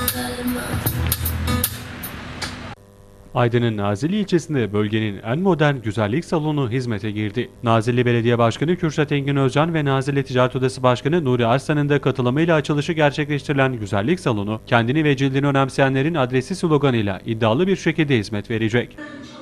Aydın'ın Nazilli ilçesinde bölgenin en modern güzellik salonu hizmete girdi. Nazilli Belediye Başkanı Kürşat Engin Özcan ve Nazilli Ticaret Odası Başkanı Nuri Arslan'ın da katılımıyla açılışı gerçekleştirilen güzellik salonu, kendini ve cildini önemseyenlerin adresi sloganıyla iddialı bir şekilde hizmet verecek.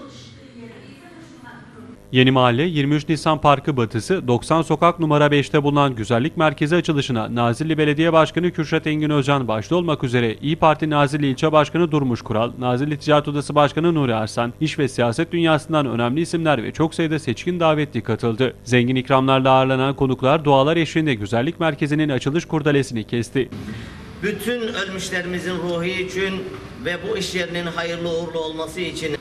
Yeni Mahalle 23 Nisan Parkı Batısı 90 Sokak numara 5'te bulunan güzellik merkezi açılışına Nazilli Belediye Başkanı Kürşat Engin Özcan başta olmak üzere İYİ Parti Nazilli İlçe Başkanı Durmuş Kural, Nazilli Ticaret Odası Başkanı Nuri Arslan, iş ve siyaset dünyasından önemli isimler ve çok sayıda seçkin davetli katıldı. Zengin ikramlarla ağırlanan konuklar dualar eşliğinde güzellik merkezinin açılış kurdalesini kesti. Bütün ölmüşlerimizin ruhu için ve bu iş yerinin hayırlı uğurlu olması için.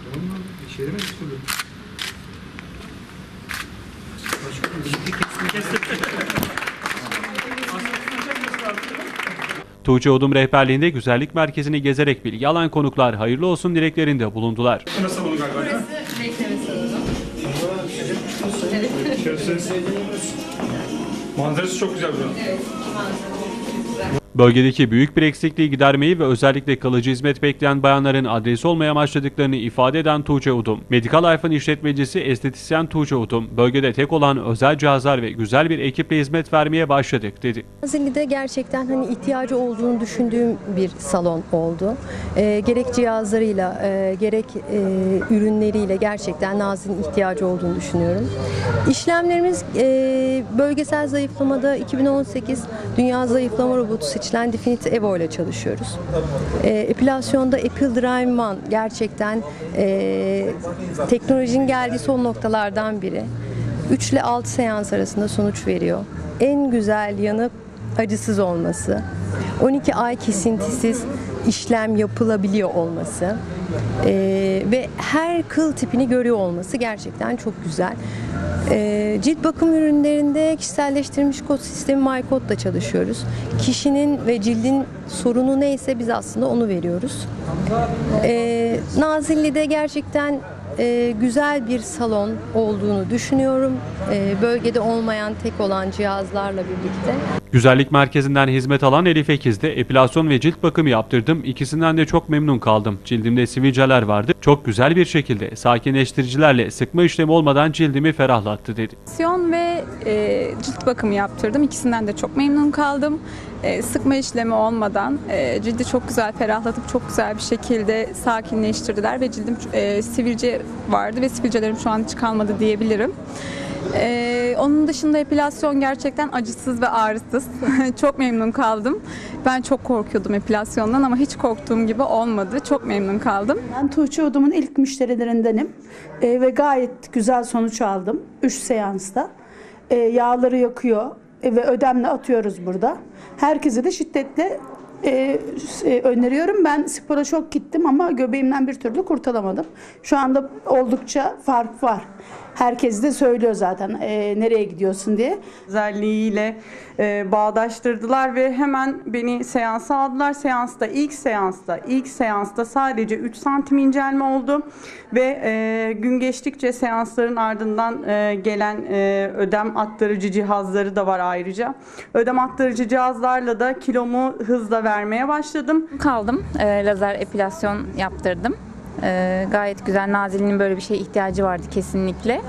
Tuğçe Udum rehberliğinde güzellik merkezini gezerek bilgi alan konuklar hayırlı olsun dileklerinde bulundular. Burası bekleme salonu. Manzarası çok güzel buranın. Evet, manzarası. Bölgedeki büyük bir eksikliği gidermeyi ve özellikle kalıcı hizmet bekleyen bayanların adresi olmaya başladıklarını ifade eden Tuğçe Udum, Medical Life'ın işletmecisi estetisyen Tuğçe Udum, bölgede tek olan özel cihazlar ve güzel bir ekiple hizmet vermeye başladık dedi. Nazilli'de gerçekten ihtiyacı olduğunu düşündüğüm bir salon oldu. Gerek cihazlarıyla, gerek ürünleriyle gerçekten Nazilli'nin ihtiyacı olduğunu düşünüyorum. İşlemlerimiz bölgesel zayıflamada 2018 Dünya Zayıflama Robotu seçilen Definite Evo ile çalışıyoruz. Epilasyonda Epil Drive One gerçekten teknolojinin geldiği son noktalardan biri. 3 ile 6 seans arasında sonuç veriyor. En güzel yanı acısız olması. 12 ay kesintisiz işlem yapılabiliyor olması ve her kıl tipini görüyor olması gerçekten çok güzel. Cilt bakım ürünlerinde kişiselleştirilmiş kod sistemi MyCode'la çalışıyoruz. Kişinin ve cildin sorunu neyse biz aslında onu veriyoruz. Nazilli'de gerçekten güzel bir salon olduğunu düşünüyorum. Bölgede olmayan tek olan cihazlarla birlikte. Güzellik merkezinden hizmet alan Elif Ekiz de epilasyon ve cilt bakımı yaptırdım. İkisinden de çok memnun kaldım. Cildimde sivilceler vardı. Çok güzel bir şekilde sakinleştiricilerle sıkma işlemi olmadan cildimi ferahlattı dedi. Epilasyon ve cilt bakımı yaptırdım. İkisinden de çok memnun kaldım. Sıkma işlemi olmadan cildi çok güzel ferahlatıp çok güzel bir şekilde sakinleştirdiler ve cildim sivilce vardı ve sivilcelerim şu an hiç kalmadı diyebilirim. Onun dışında epilasyon gerçekten acısız ve ağrısız. Çok memnun kaldım. Ben çok korkuyordum epilasyondan ama hiç korktuğum gibi olmadı. Çok memnun kaldım. Ben Tuğçe Udum'un ilk müşterilerindenim ve gayet güzel sonuç aldım 3 seansta. Yağları yakıyor ve ödemle atıyoruz burada. Herkese de şiddetle öneriyorum. Ben spora çok gittim ama göbeğimden bir türlü kurtulamadım. Şu anda oldukça fark var. Herkes de söylüyor zaten nereye gidiyorsun diye. Özelliğiyle bağdaştırdılar ve hemen beni seansa aldılar. İlk seansta sadece 3 santim incelme oldu ve gün geçtikçe seansların ardından gelen ödem aktarıcı cihazları da var ayrıca. Ödem aktarıcı cihazlarla da kilomu hızla vermeye başladım. Kaldım. Lazer epilasyon yaptırdım. Gayet güzel. Nazilli'nin böyle bir şeye ihtiyacı vardı kesinlikle.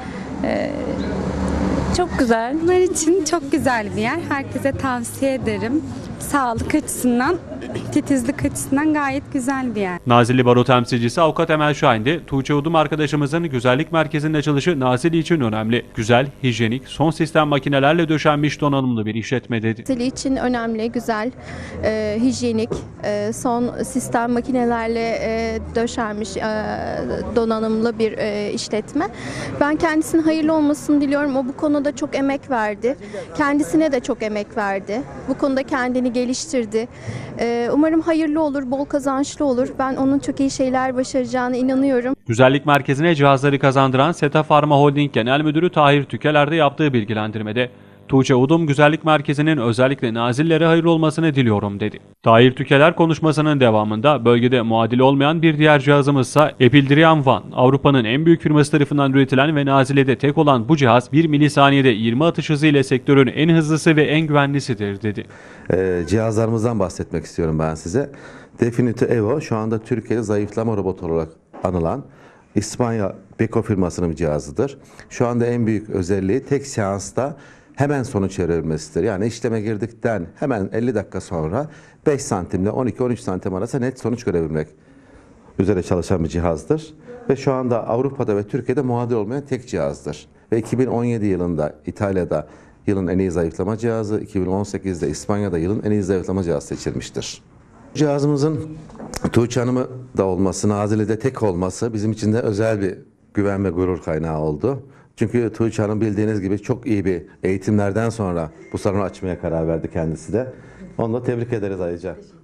Çok güzel. Bunlar için çok güzel bir yer. Herkese tavsiye ederim. Sağlık açısından, titizlik açısından gayet güzel bir yer. Nazilli Baro temsilcisi Avukat Emel Şahin de Tuğçe Udum arkadaşımızın güzellik merkezinin açılışı Nazilli için önemli. Güzel, hijyenik, son sistem makinelerle döşenmiş donanımlı bir işletme dedi. Nazilli için önemli, güzel, hijyenik, son sistem makinelerle döşenmiş donanımlı bir işletme. Ben kendisinin hayırlı olmasını diliyorum. O bu konuda çok emek verdi. Kendisine de çok emek verdi. Bu konuda kendini geliştirdi. Umarım hayırlı olur, bol kazançlı olur. Ben onun çok iyi şeyler başaracağına inanıyorum. Güzellik merkezine cihazları kazandıran Seta Pharma Holding Genel Müdürü Tahir Tükeler'de yaptığı bilgilendirmede Tuğçe Udum Güzellik Merkezi'nin özellikle Nazillilere hayırlı olmasını diliyorum dedi. Tahir Tükeler konuşmasının devamında bölgede muadili olmayan bir diğer cihazımızsa Epildrian One. Avrupa'nın en büyük firması tarafından üretilen ve Nazilli'de tek olan bu cihaz 1 milisaniyede 20 atış hızı ile sektörün en hızlısı ve en güvenlisidir dedi. Cihazlarımızdan bahsetmek istiyorum ben size. Definity Evo şu anda Türkiye'de zayıflama robotu olarak anılan İspanya Beko firmasının bir cihazıdır. Şu anda en büyük özelliği tek seansta hemen sonuç verebilmesidir. Yani işleme girdikten hemen 50 dakika sonra 5 santimle 12-13 santim arası net sonuç görebilmek üzere çalışan bir cihazdır. Ve şu anda Avrupa'da ve Türkiye'de muadil olmayan tek cihazdır. Ve 2017 yılında İtalya'da yılın en iyi zayıflama cihazı, 2018'de İspanya'da yılın en iyi zayıflama cihazı seçilmiştir. Cihazımızın Tuğçe Hanım'ı da olması, Nazilli'de tek olması bizim için de özel bir güven ve gurur kaynağı oldu. Çünkü Tuğçe Hanım bildiğiniz gibi çok iyi bir eğitimlerden sonra bu salonu açmaya karar verdi kendisi de. Onu da tebrik ederiz ayrıca.